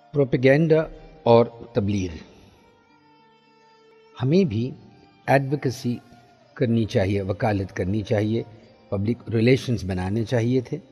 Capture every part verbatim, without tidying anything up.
Propaganda اور تبلیغ. ہمیں بھی ایڈوکیسی کرنی چاہیے، وکالت کرنی چاہیے، پبلک ریلیشنز بنانے چاہیے تھے،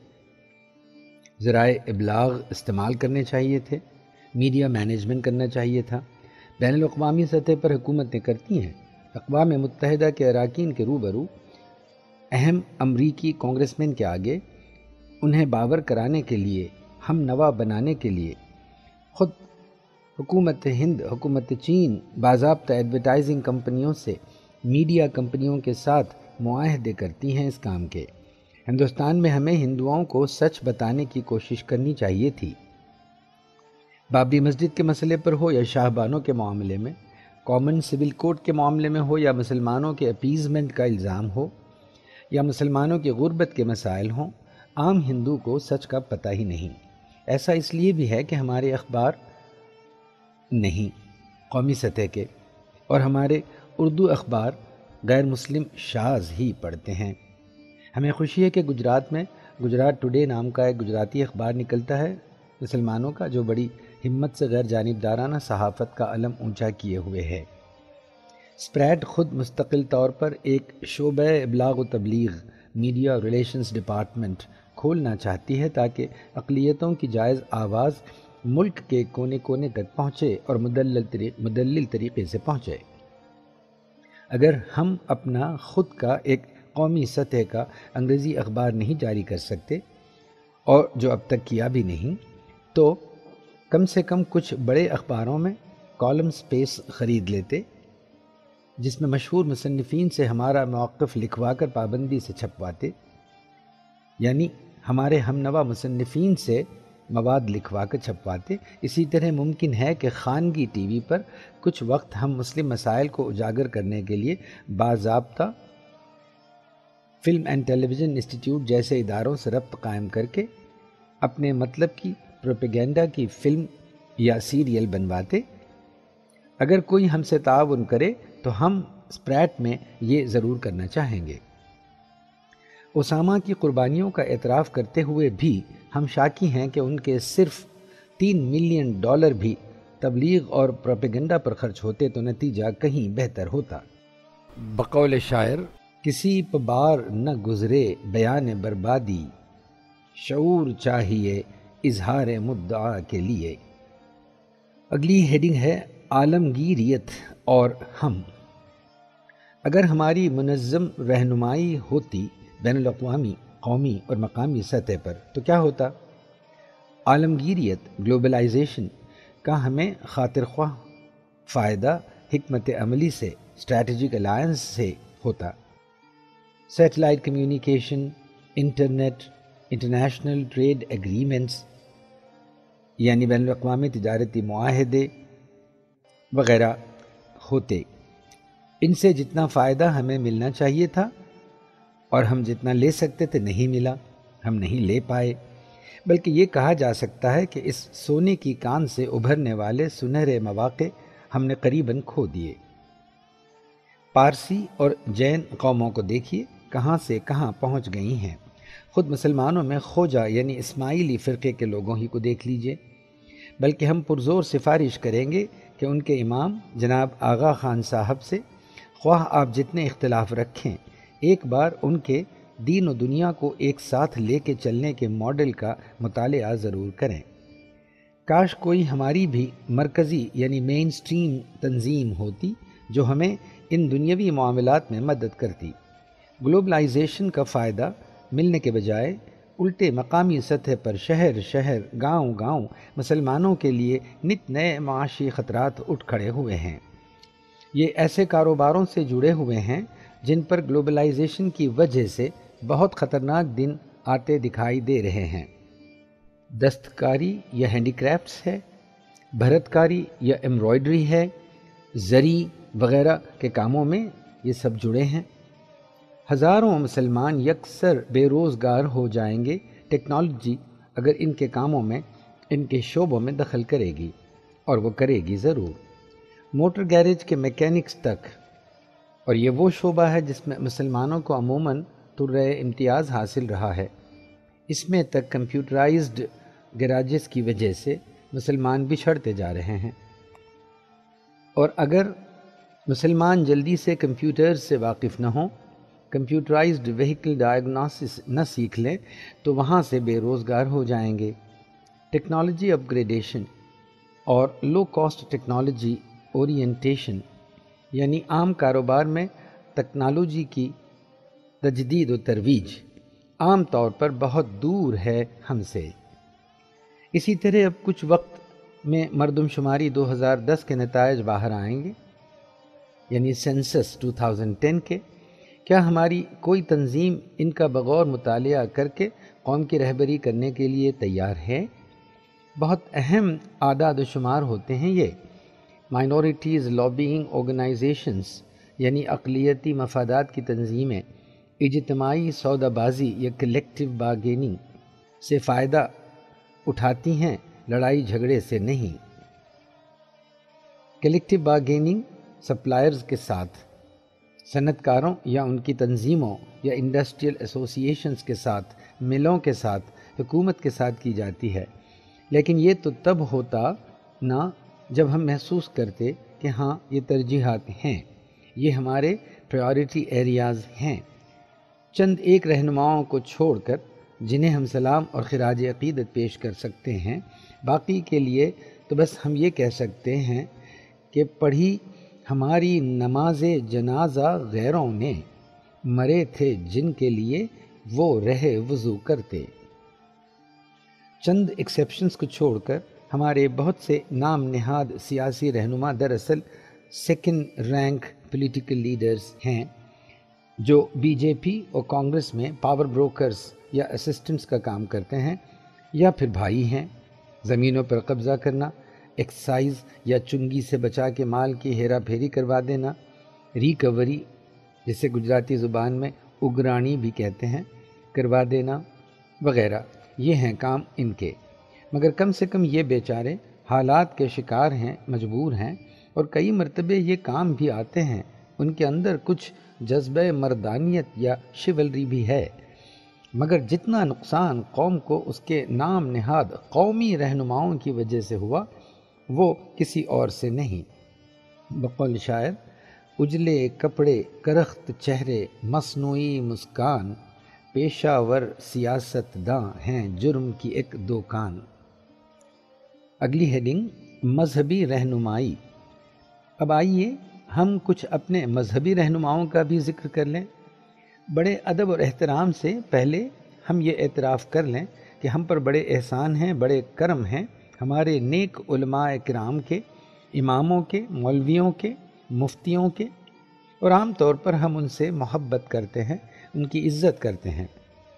ذرائع ابلاغ استعمال کرنے چاہیے تھے، میڈیا مینجمنٹ کرنا چاہیے تھا. بین الاقوامی سطح پر حکومتیں کرتی ہیں. اقوام متحدہ کے اراکین کے روبرو اہم امریکی کانگریس مین کے آگے انہیں باور کرانے کے لیے، ہم نوا بنانے کے لیے خود حکومت ہند، حکومت چین باضابطہ ایڈورٹائزنگ کمپنیوں سے، میڈیا کمپنیوں کے ساتھ معاہدے کرتی ہیں اس کام کے. ہندوستان میں ہمیں ہندوؤں کو سچ بتانے کی کوشش کرنی چاہیے تھی. بابری مسجد کے مسئلے پر ہو یا شاہ بانوں کے معاملے میں، کامن سول کوڈ کے معاملے میں ہو یا مسلمانوں کے اپیزمنٹ کا الزام ہو یا مسلمانوں کی غربت کے مسائل ہوں، عام ہندو کو سچ کا پتہ ہی نہیں. ایسا اس لیے بھی ہے کہ ہمارے اخبار نہیں قومی سطح کے، اور ہمارے اردو اخبار غیر مسلم شاذ ہی پڑھتے ہیں. ہمیں خوشی ہے کہ گجرات میں گجرات ٹوڈے نام کا ایک گجراتی اخبار نکلتا ہے مسلمانوں کا، جو بڑی ہمت سے غیر جانبدارانہ صحافت کا علم اونچا کیے ہوئے ہے. اسپریڈ خود مستقل طور پر ایک شعبہ ابلاغ و تبلیغ، میڈیا ریلیشنز ڈپارٹمنٹ کھولنا چاہتی ہے تاکہ اقلیتوں کی جائز آواز ملک کے کونے کونے تک پہنچے اور مدلل طریق مدلل طریقے سے پہنچے. اگر ہم اپنا خود کا ایک قومی سطح کا انگریزی اخبار نہیں جاری کر سکتے، اور جو اب تک کیا بھی نہیں، تو کم سے کم کچھ بڑے اخباروں میں کالم سپیس خرید لیتے، جس میں مشہور مصنفین سے ہمارا موقف لکھوا کر پابندی سے چھپواتے، یعنی ہمارے ہم نوا مصنفین سے مواد لکھوا کر چھپواتے. اسی طرح ممکن ہے کہ خانگی ٹی وی پر کچھ وقت ہم مسلم مسائل کو اجاگر کرنے کے لیے باضابطہ film and television institute جیسے اداروں سے ربط قائم کر کے اپنے مطلب کی پروپیگینڈا کی فلم یا سیریل بنواتے. اگر کوئی ہم سے تعاون کرے تو ہم اسپریٹ میں یہ ضرور کرنا چاہیں گے. اسامہ کی قربانیوں کا اعتراف کرتے ہوئے بھی ہم شاکی ہیں کہ ان کے صرف تین ملین ڈالر بھی تبلیغ اور پروپیگنڈا پر خرچ ہوتے تو نتیجہ کہیں بہتر ہوتا. بقول شاعر، کسی پہ بار نہ گزرے بیان بربادی، شعور چاہیے اظہار مدعا کے لیے. اگلی ہیڈنگ ہے عالمگیریت اور ہم. اگر ہماری منظم رہنمائی ہوتی بین الاقوامی، قومی اور مقامی سطح پر تو کیا ہوتا؟ عالمگیریت، گلوبلائزیشن کا ہمیں خاطر خواہ فائدہ حکمت عملی سے، اسٹریٹجک الائنس سے ہوتا. Satellite communication, internet, international trade agreements یعنی بین الاقوامی تجارتی معاہدے وغیرہ ہوتے. ان سے جتنا فائدہ ہمیں ملنا چاہیے تھا اور ہم جتنا لے سکتے تھے نہیں ملا، ہم نہیں لے پائے. بلکہ یہ کہا جا سکتا ہے کہ اس سونے کی کان سے ابھرنے والے سنہرے مواقع ہم نے قریباً کھو دیے. پارسی اور جین قوموں کو دیکھیے کہاں سے کہاں پہنچ گئی ہیں. خود مسلمانوں میں خوجہ یعنی اسماعیلی فرقے کے لوگوں ہی کو دیکھ لیجئے. بلکہ ہم پرزور سفارش کریں گے کہ ان کے امام جناب آغا خان صاحب سے خواہ آپ جتنے اختلاف رکھیں، ایک بار ان کے دین و دنیا کو ایک ساتھ لے کے چلنے کے ماڈل کا مطالعہ ضرور کریں. کاش کوئی ہماری بھی مرکزی یعنی مین سٹریم تنظیم ہوتی جو ہمیں ان دنیاوی معاملات میں مدد کرتی. گلوبلائزیشن کا فائدہ ملنے کے بجائے الٹے مقامی سطح پر شہر شہر، گاؤں گاؤں مسلمانوں کے لیے نت نئے معاشی خطرات اٹھ کھڑے ہوئے ہیں. یہ ایسے کاروباروں سے جڑے ہوئے ہیں جن پر گلوبلائزیشن کی وجہ سے بہت خطرناک دن آتے دکھائی دے رہے ہیں. دستکاری یا ہینڈی کرافٹس ہے، بھرت کاری یا ایمبرائڈری ہے، زری وغیرہ کے کاموں میں یہ سب جڑے ہیں. ہزاروں مسلمان یکسر بے روزگار ہو جائیں گے ٹیکنالوجی اگر ان کے کاموں میں، ان کے شعبوں میں دخل کرے گی، اور وہ کرے گی ضرور. موٹر گیریج کے میکینکس تک، اور یہ وہ شعبہ ہے جس میں مسلمانوں کو عموماً طرح امتیاز حاصل رہا ہے. اس میں تک کمپیوٹرائزڈ گیراجز کی وجہ سے مسلمان بچھڑتے جا رہے ہیں، اور اگر مسلمان جلدی سے کمپیوٹرز سے واقف نہ ہوں، کمپیوٹرائزڈ وہیکل ڈائگنوسس نہ سیکھ لیں، تو وہاں سے بے روزگار ہو جائیں گے۔ ٹیکنالوجی اپ گریڈیشن اور لو کاسٹ ٹیکنالوجی اورینٹیشن، یعنی عام کاروبار میں ٹیکنالوجی کی تجدید و ترویج، عام طور پر بہت دور ہے ہم سے۔ اسی طرح اب کچھ وقت میں مردم شماری دو ہزار دس کے نتائج باہر آئیں گے، یعنی سینسس دو ہزار دس کے۔ کیا ہماری کوئی تنظیم ان کا بغور مطالعہ کر کے قوم کی رہبری کرنے کے لیے تیار ہے؟ بہت اہم اعداد و شمار ہوتے ہیں یہ۔ مائنورٹیز لابینگ آرگنائزیشنز، یعنی اقلیتی مفادات کی تنظیمیں اجتماعی سودا بازی یا کلیکٹیو بارگیننگ سے فائدہ اٹھاتی ہیں، لڑائی جھگڑے سے نہیں۔ کلیکٹیو بارگیننگ سپلائرز کے ساتھ، صنعت کاروں یا ان کی تنظیموں یا انڈسٹریل ایسوسی ایشنز کے ساتھ، ملوں کے ساتھ، حکومت کے ساتھ کی جاتی ہے، لیکن یہ تو تب ہوتا نا جب ہم محسوس کرتے کہ ہاں یہ ترجیحات ہیں، یہ ہمارے پرائیورٹی ایریاز ہیں۔ چند ایک رہنماؤں کو چھوڑ کر جنہیں ہم سلام اور خراج عقیدت پیش کر سکتے ہیں، باقی کے لیے تو بس ہم یہ کہہ سکتے ہیں کہ پڑھی ہماری نماز جنازہ غیروں نے، مرے تھے جن کے لیے وہ رہے وضو کرتے۔ چند ایکسیپشنز کو چھوڑ کر ہمارے بہت سے نام نہاد سیاسی رہنما دراصل سیکنڈ رینک پولیٹیکل لیڈرز ہیں، جو بی جے پی اور کانگریس میں پاور بروکرز یا اسسٹنٹس کا کام کرتے ہیں، یا پھر بھائی ہیں۔ زمینوں پر قبضہ کرنا، ایکسائز یا چنگی سے بچا کے مال کی ہیرا پھیری کروا دینا، ریکوری جسے گجراتی زبان میں اگرانی بھی کہتے ہیں، کروا دینا وغیرہ، یہ ہیں کام ان کے۔ مگر کم سے کم یہ بیچارے حالات کے شکار ہیں، مجبور ہیں، اور کئی مرتبے یہ کام بھی آتے ہیں۔ ان کے اندر کچھ جذبہ مردانیت یا شیولری بھی ہے، مگر جتنا نقصان قوم کو اس کے نام نہاد قومی رہنماؤں کی وجہ سے ہوا، وہ کسی اور سے نہیں۔ بقول شاعر، اجلے کپڑے کرخت چہرے مصنوعی مسکان، پیشہ ور سیاست داں ہیں جرم کی ایک دکان۔ اگلی ہیڈنگ، مذہبی رہنمائی۔ اب آئیے ہم کچھ اپنے مذہبی رہنماؤں کا بھی ذکر کر لیں۔ بڑے ادب اور احترام سے پہلے ہم یہ اعتراف کر لیں کہ ہم پر بڑے احسان ہیں، بڑے کرم ہیں ہمارے نیک علماء کرام کے، اماموں کے، مولویوں کے، مفتیوں کے، اور عام طور پر ہم ان سے محبت کرتے ہیں، ان کی عزت کرتے ہیں۔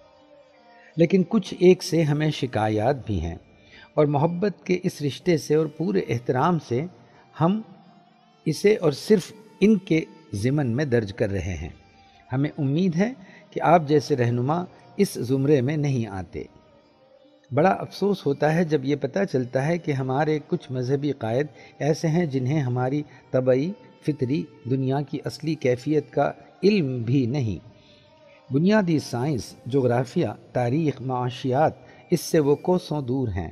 لیکن کچھ ایک سے ہمیں شکایات بھی ہیں، اور محبت کے اس رشتے سے اور پورے احترام سے ہم اسے اور صرف ان کے ضمن میں درج کر رہے ہیں۔ ہمیں امید ہے کہ آپ جیسے رہنما اس زمرے میں نہیں آتے۔ بڑا افسوس ہوتا ہے جب یہ پتہ چلتا ہے کہ ہمارے کچھ مذہبی قائد ایسے ہیں جنہیں ہماری طبعی فطری دنیا کی اصلی کیفیت کا علم بھی نہیں۔ بنیادی سائنس، جغرافیہ، تاریخ، معاشیات، اس سے وہ کوسوں دور ہیں۔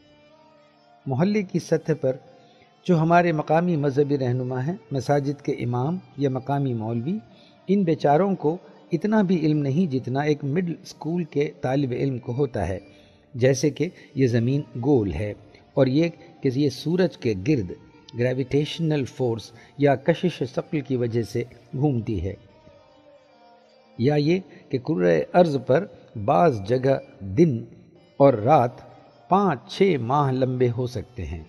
محلے کی سطح پر جو ہمارے مقامی مذہبی رہنما ہیں، مساجد کے امام یا مقامی مولوی، ان بیچاروں کو اتنا بھی علم نہیں جتنا ایک مڈل اسکول کے طالب علم کو ہوتا ہے، جیسے کہ یہ زمین گول ہے، اور یہ کہ یہ سورج کے گرد گریویٹیشنل فورس یا کشش ثقل کی وجہ سے گھومتی ہے، یا یہ کہ کرۂ ارض پر بعض جگہ دن اور رات پانچ چھ ماہ لمبے ہو سکتے ہیں۔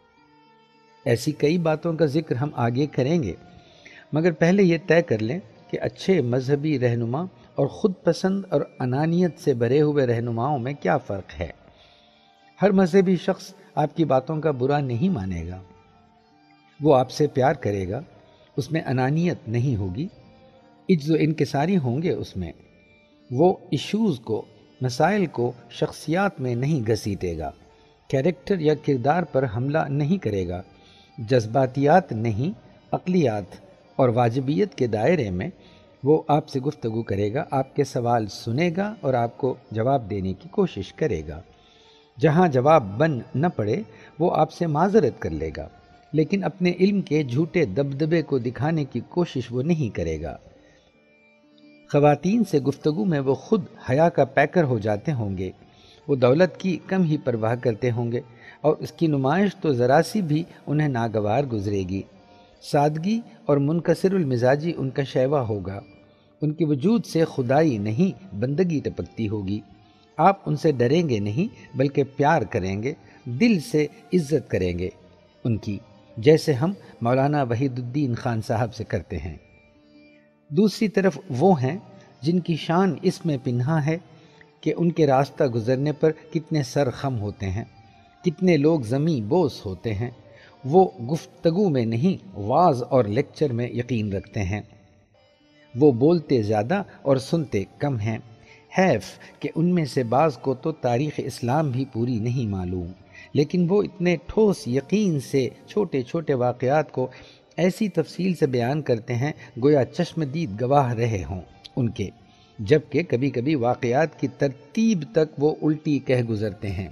ایسی کئی باتوں کا ذکر ہم آگے کریں گے، مگر پہلے یہ طے کر لیں کہ اچھے مذہبی رہنما اور خود پسند اور انانیت سے بھرے ہوئے رہنماؤں میں کیا فرق ہے۔ ہر مذہبی شخص آپ کی باتوں کا برا نہیں مانے گا، وہ آپ سے پیار کرے گا، اس میں انانیت نہیں ہوگی، عجز و انکساری ہوں گے اس میں۔ وہ ایشوز کو، مسائل کو شخصیات میں نہیں گھسیٹے گا، کیریکٹر یا کردار پر حملہ نہیں کرے گا، جذباتیات نہیں، عقلیات اور واجبیت کے دائرے میں وہ آپ سے گفتگو کرے گا، آپ کے سوال سنے گا اور آپ کو جواب دینے کی کوشش کرے گا۔ جہاں جواب بن نہ پڑے وہ آپ سے معذرت کر لے گا، لیکن اپنے علم کے جھوٹے دبدبے کو دکھانے کی کوشش وہ نہیں کرے گا۔ خواتین سے گفتگو میں وہ خود حیا کا پیکر ہو جاتے ہوں گے، وہ دولت کی کم ہی پرواہ کرتے ہوں گے اور اس کی نمائش تو ذرا سی بھی انہیں ناگوار گزرے گی۔ سادگی اور منکسر المزاجی ان کا شیوا ہوگا، ان کے وجود سے خدائی نہیں بندگی ٹپکتی ہوگی۔ آپ ان سے ڈریں گے نہیں بلکہ پیار کریں گے، دل سے عزت کریں گے ان کی، جیسے ہم مولانا وحید الدین خان صاحب سے کرتے ہیں۔ دوسری طرف وہ ہیں جن کی شان اس میں پنہا ہے کہ ان کے راستہ گزرنے پر کتنے سر خم ہوتے ہیں، کتنے لوگ زمیں بوس ہوتے ہیں۔ وہ گفتگو میں نہیں وعظ اور لیکچر میں یقین رکھتے ہیں۔ وہ بولتے زیادہ اور سنتے کم ہیں۔ حیف کہ ان میں سے بعض کو تو تاریخ اسلام بھی پوری نہیں معلوم، لیکن وہ اتنے ٹھوس یقین سے چھوٹے چھوٹے واقعات کو ایسی تفصیل سے بیان کرتے ہیں گویا چشم دید گواہ رہے ہوں ان کے، جبکہ کبھی کبھی واقعات کی ترتیب تک وہ الٹی کہہ گزرتے ہیں۔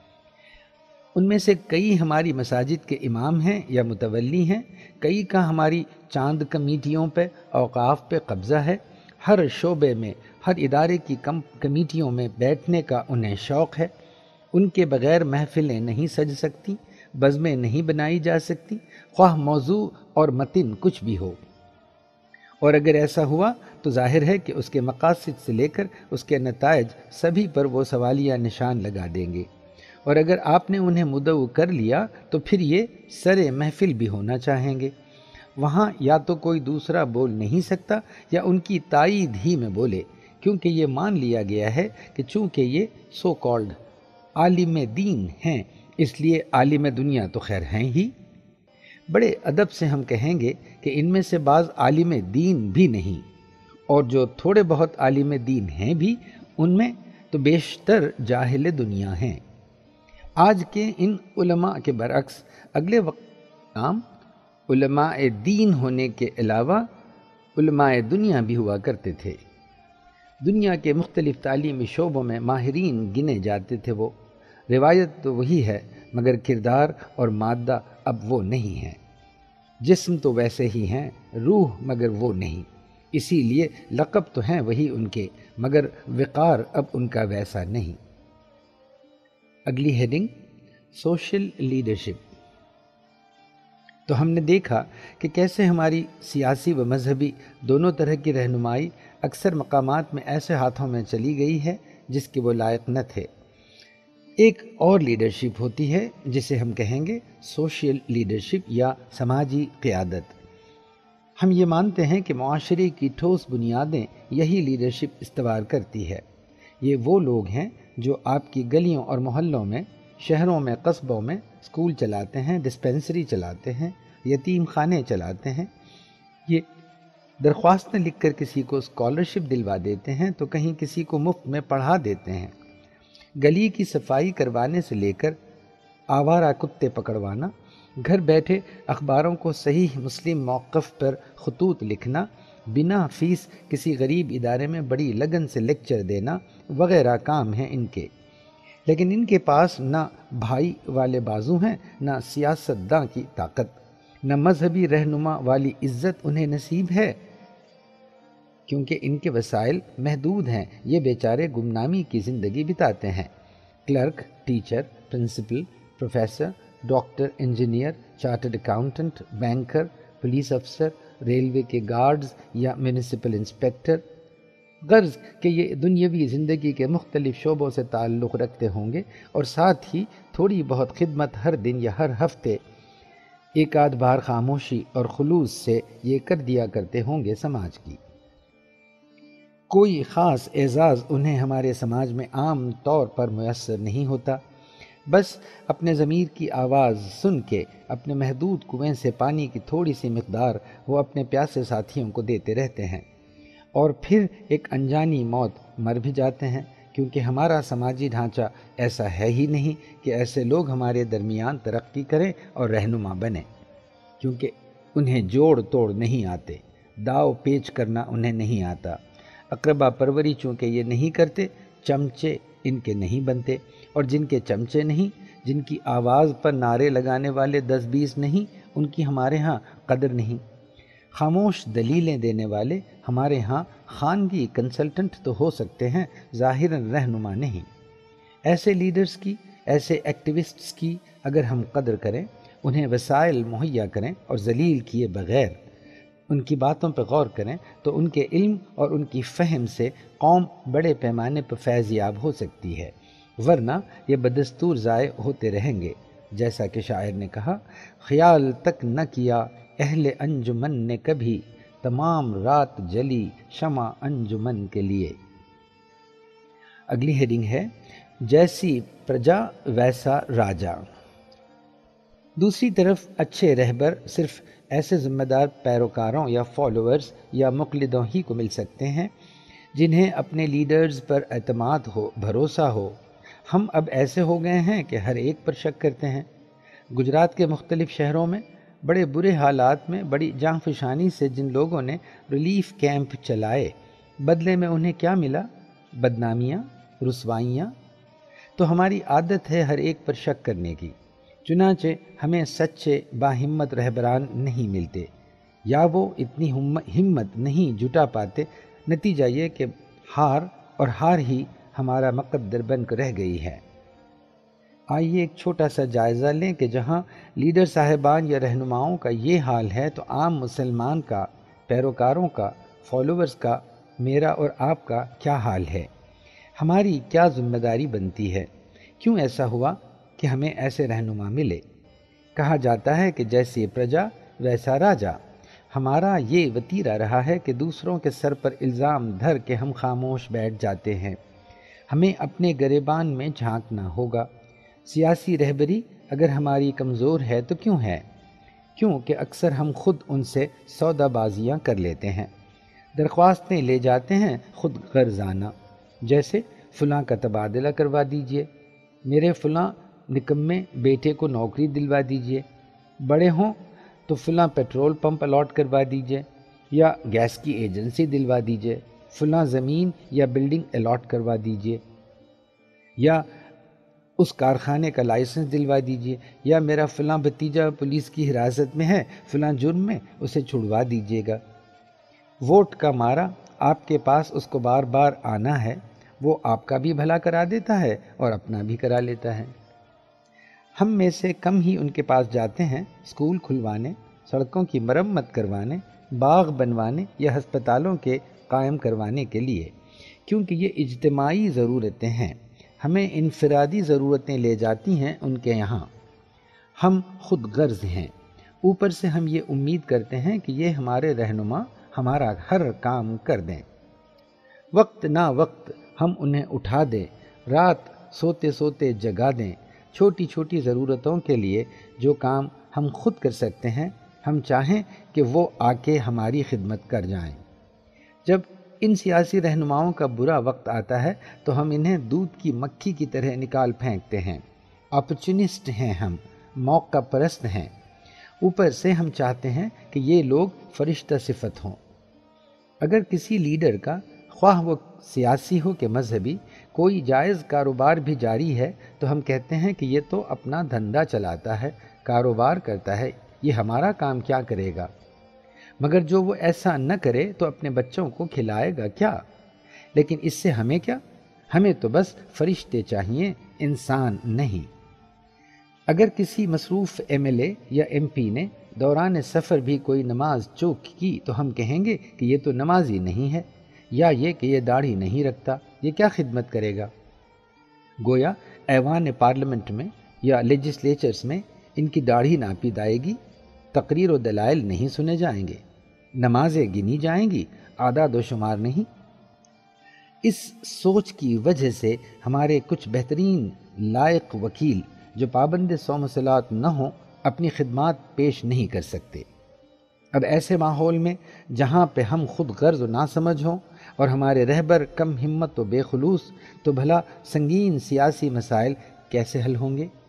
ان میں سے کئی ہماری مساجد کے امام ہیں یا متولی ہیں، کئی کا ہماری چاند کمیٹیوں پہ اوقاف پہ قبضہ ہے۔ ہر شعبے میں، ہر ادارے کی کم کمیٹیوں میں بیٹھنے کا انہیں شوق ہے۔ ان کے بغیر محفلیں نہیں سج سکتی، بزمیں نہیں بنائی جا سکتی، خواہ موضوع اور متن کچھ بھی ہو۔ اور اگر ایسا ہوا تو ظاہر ہے کہ اس کے مقاصد سے لے کر اس کے نتائج سبھی پر وہ سوالیہ نشان لگا دیں گے، اور اگر آپ نے انہیں مدعو کر لیا تو پھر یہ سر محفل بھی ہونا چاہیں گے۔ وہاں یا تو کوئی دوسرا بول نہیں سکتا یا ان کی تائید ہی میں بولے، کیونکہ یہ مان لیا گیا ہے کہ چونکہ یہ سو کالڈ عالم دین ہیں اس لیے عالم دنیا تو خیر ہیں ہی۔ بڑے ادب سے ہم کہیں گے کہ ان میں سے بعض عالم دین بھی نہیں، اور جو تھوڑے بہت عالم دین ہیں بھی ان میں تو بیشتر جاہل دنیا ہیں۔ آج کے ان علماء کے برعکس اگلے وقت کام علماء دین ہونے کے علاوہ علماء دنیا بھی ہوا کرتے تھے۔ دنیا کے مختلف تعلیمی شعبوں میں ماہرین گنے جاتے تھے وہ۔ روایت تو وہی ہے مگر کردار اور مادہ اب وہ نہیں ہیں۔ جسم تو ویسے ہی ہیں، روح مگر وہ نہیں، اسی لیے لقب تو ہیں وہی ان کے مگر وقار اب ان کا ویسا نہیں۔ اگلی ہیڈنگ سوشل لیڈرشپ۔ تو ہم نے دیکھا کہ کیسے ہماری سیاسی و مذہبی دونوں طرح کی رہنمائی اکثر مقامات میں ایسے ہاتھوں میں چلی گئی ہے جس کے وہ لائق نہ تھے۔ ایک اور لیڈرشپ ہوتی ہے جسے ہم کہیں گے سوشل لیڈرشپ یا سماجی قیادت۔ ہم یہ مانتے ہیں کہ معاشرے کی ٹھوس بنیادیں یہی لیڈرشپ استوار کرتی ہے۔ یہ وہ لوگ ہیں جو آپ کی گلیوں اور محلوں میں، شہروں میں، قصبوں میں اسکول چلاتے ہیں، ڈسپنسری چلاتے ہیں، یتیم خانے چلاتے ہیں۔ یہ درخواستیں لکھ کر کسی کو اسکالرشپ دلوا دیتے ہیں تو کہیں کسی کو مفت میں پڑھا دیتے ہیں۔ گلی کی صفائی کروانے سے لے کر آوارہ کتے پکڑوانا، گھر بیٹھے اخباروں کو صحیح مسلم موقف پر خطوط لکھنا، بنا فیس کسی غریب ادارے میں بڑی لگن سے لیکچر دینا وغیرہ کام ہیں ان کے۔ لیکن ان کے پاس نہ بھائی والے بازو ہیں، نہ سیاست داں کی طاقت، نہ مذہبی رہنما والی عزت انہیں نصیب ہے، کیونکہ ان کے وسائل محدود ہیں۔ یہ بیچارے گمنامی کی زندگی بتاتے ہیں۔ Clerk, teacher, principal, professor, doctor, engineer, chartered accountant, banker, police افسر، ریلوے کے گارڈز یا میونسپل انسپیکٹر، غرض کہ یہ دنیاوی زندگی کے مختلف شعبوں سے تعلق رکھتے ہوں گے اور ساتھ ہی تھوڑی بہت خدمت ہر دن یا ہر ہفتے ایک آدھ بار خاموشی اور خلوص سے یہ کر دیا کرتے ہوں گے سماج کی۔ کوئی خاص اعزاز انہیں ہمارے سماج میں عام طور پر میسر نہیں ہوتا، بس اپنے ضمیر کی آواز سن کے اپنے محدود کنویں سے پانی کی تھوڑی سی مقدار وہ اپنے پیاسے ساتھیوں کو دیتے رہتے ہیں، اور پھر ایک انجانی موت مر بھی جاتے ہیں، کیونکہ ہمارا سماجی ڈھانچہ ایسا ہے ہی نہیں کہ ایسے لوگ ہمارے درمیان ترقی کریں اور رہنما بنیں، کیونکہ انہیں جوڑ توڑ نہیں آتے، داؤ پیچ کرنا انہیں نہیں آتا، اقربا پروری چونکہ یہ نہیں کرتے، چمچے ان کے نہیں بنتے، اور جن کے چمچے نہیں، جن کی آواز پر نعرے لگانے والے دس بیس نہیں، ان کی ہمارے ہاں قدر نہیں۔ خاموش دلیلیں دینے والے ہمارے ہاں خانگی کنسلٹنٹ تو ہو سکتے ہیں، ظاہراً رہنما نہیں۔ ایسے لیڈرز کی، ایسے ایکٹیوسٹس کی اگر ہم قدر کریں، انہیں وسائل مہیا کریں اور ذلیل کیے بغیر ان کی باتوں پہ غور کریں، تو ان کے علم اور ان کی فہم سے قوم بڑے پیمانے پر فیض یاب ہو سکتی ہے، ورنہ یہ بدستور ضائع ہوتے رہیں گے۔ جیسا کہ شاعر نے کہا، خیال تک نہ کیا اہل انجمن نے کبھی، تمام رات جلی شمع انجمن کے لیے۔ اگلی ہیڈنگ ہے جیسی پرجا ویسا راجا۔ دوسری طرف اچھے رہبر صرف ایسے ذمہ دار پیروکاروں یا فالوورز یا مقلدوں ہی کو مل سکتے ہیں جنہیں اپنے لیڈرز پر اعتماد ہو، بھروسہ ہو۔ ہم اب ایسے ہو گئے ہیں کہ ہر ایک پر شک کرتے ہیں۔ گجرات کے مختلف شہروں میں بڑے برے حالات میں بڑی جاں فشانی سے جن لوگوں نے ریلیف کیمپ چلائے، بدلے میں انہیں کیا ملا؟ بدنامیاں، رسوائیاں۔ تو ہماری عادت ہے ہر ایک پر شک کرنے کی، چنانچہ ہمیں سچے باہمت رہبران نہیں ملتے، یا وہ اتنی ہمت نہیں جٹا پاتے۔ نتیجہ یہ کہ ہار اور ہار ہی ہمارا مقدر بن کر رہ گئی ہے۔ آئیے ایک چھوٹا سا جائزہ لیں کہ جہاں لیڈر صاحبان یا رہنماؤں کا یہ حال ہے تو عام مسلمان کا، پیروکاروں کا، فالوورز کا، میرا اور آپ کا کیا حال ہے؟ ہماری کیا ذمہ داری بنتی ہے؟ کیوں ایسا ہوا کہ ہمیں ایسے رہنما ملے؟ کہا جاتا ہے کہ جیسی پرجا ویسا راجا۔ ہمارا یہ وتیرہ رہا ہے کہ دوسروں کے سر پر الزام دھر کے ہم خاموش بیٹھ جاتے ہیں۔ ہمیں اپنے گریبان میں جھانکنا ہوگا۔ سیاسی رہبری اگر ہماری کمزور ہے تو کیوں ہے؟ کیوں کہ اکثر ہم خود ان سے سودا بازیاں کر لیتے ہیں، درخواستیں لے جاتے ہیں خود غرضانہ، جیسے فلاں کا تبادلہ کروا دیجئے، میرے فلاں نکمے بیٹے کو نوکری دلوا دیجئے، بڑے ہوں تو فلاں پیٹرول پمپ الاٹ کروا دیجئے، یا گیس کی ایجنسی دلوا دیجئے، فلاں زمین یا بلڈنگ الاٹ کروا دیجئے، یا اس کارخانے کا لائسنس دلوا دیجئے، یا میرا فلاں بھتیجا پولیس کی حراست میں ہے، فلاں جرم میں اسے چھڑوا دیجئے گا۔ ووٹ کا مارا آپ کے پاس اس کو بار بار آنا ہے، وہ آپ کا بھی بھلا کرا دیتا ہے اور اپنا بھی کرا لیتا ہے۔ ہم میں سے کم ہی ان کے پاس جاتے ہیں اسکول کھلوانے، سڑکوں کی مرمت کروانے، باغ بنوانے یا ہسپتالوں کے قائم کروانے کے لیے، کیونکہ یہ اجتماعی ضرورتیں ہیں۔ ہمیں انفرادی ضرورتیں لے جاتی ہیں ان کے یہاں۔ ہم خود غرض ہیں، اوپر سے ہم یہ امید کرتے ہیں کہ یہ ہمارے رہنما ہمارا ہر کام کر دیں۔ وقت نہ وقت ہم انہیں اٹھا دیں، رات سوتے سوتے جگا دیں۔ چھوٹی چھوٹی ضرورتوں کے لیے جو کام ہم خود کر سکتے ہیں، ہم چاہیں کہ وہ آ کے ہماری خدمت کر جائیں۔ جب ان سیاسی رہنماؤں کا برا وقت آتا ہے تو ہم انہیں دودھ کی مکھی کی طرح نکال پھینکتے ہیں۔ اپرچونسٹ ہیں ہم، موقع پرست ہیں۔ اوپر سے ہم چاہتے ہیں کہ یہ لوگ فرشتہ صفت ہوں۔ اگر کسی لیڈر کا، خواہ وہ سیاسی ہو کہ مذہبی، کوئی جائز کاروبار بھی جاری ہے تو ہم کہتے ہیں کہ یہ تو اپنا دھندا چلاتا ہے، کاروبار کرتا ہے، یہ ہمارا کام کیا کرے گا؟ مگر جو وہ ایسا نہ کرے تو اپنے بچوں کو کھلائے گا کیا؟ لیکن اس سے ہمیں کیا؟ ہمیں تو بس فرشتے چاہیے، انسان نہیں۔ اگر کسی مصروف ایم ایل اے یا ایم پی نے دوران سفر بھی کوئی نماز چوک کی تو ہم کہیں گے کہ یہ تو نمازی نہیں ہے، یا یہ کہ یہ داڑھی نہیں رکھتا، یہ کیا خدمت کرے گا؟ گویا ایوان پارلیمنٹ میں یا لیجسلیچرز میں ان کی داڑھی ناپی جائے گی، تقریر و دلائل نہیں سنے جائیں گے، نمازیں گنی جائیں گی، اعداد و شمار نہیں۔ اس سوچ کی وجہ سے ہمارے کچھ بہترین لائق وکیل جو پابند صوم صلات نہ ہوں اپنی خدمات پیش نہیں کر سکتے۔ اب ایسے ماحول میں جہاں پہ ہم خود غرض و ناسمجھ ہوں اور ہمارے رہبر کم ہمت و بے خلوص، تو بھلا سنگین سیاسی مسائل کیسے حل ہوں گے؟